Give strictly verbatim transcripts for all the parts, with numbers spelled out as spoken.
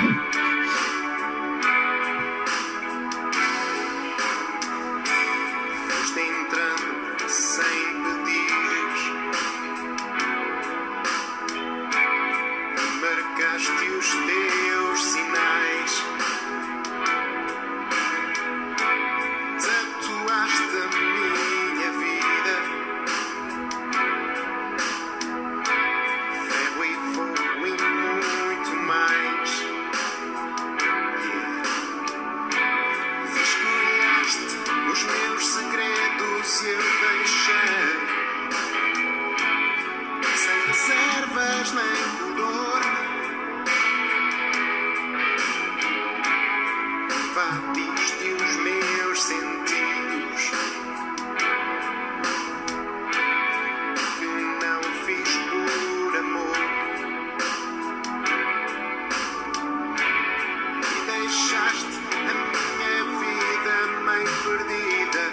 Foste entrando sem pedir, marcaste os teus sinais, tatuaste a minha vida, ferro e fogo e muito mais. Vasculhaste os meus segredos e eu deixei, sem reservas nem pudor. Invadiste os meus sentidos, que não fiz por amor, e deixaste a minha vida meio perdida,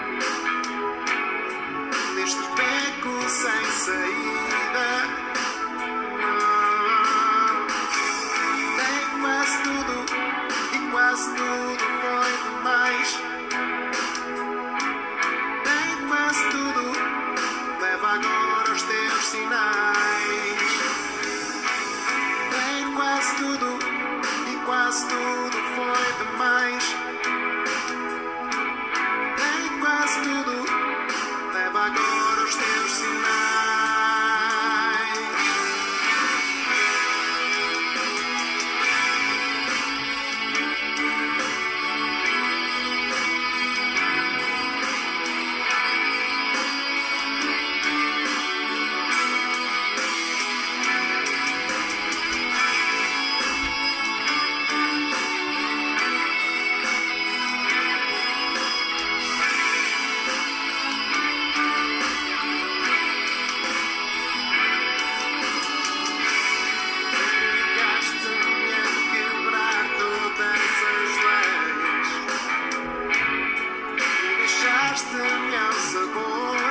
neste beco sem saída. Dei quase tudo e quase tudo foi demais. Dei quase tudo, leva agora os teus sinais. Dei quase tudo e quase tudo foi demais. Dei quase tudo, leva agora os teus sinais. Obrigaste-me a quebrar todas as leis e deixaste-me ao sabor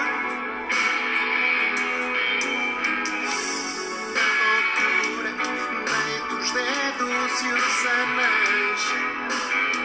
da loucura. Dei-te os dedos e os anéis,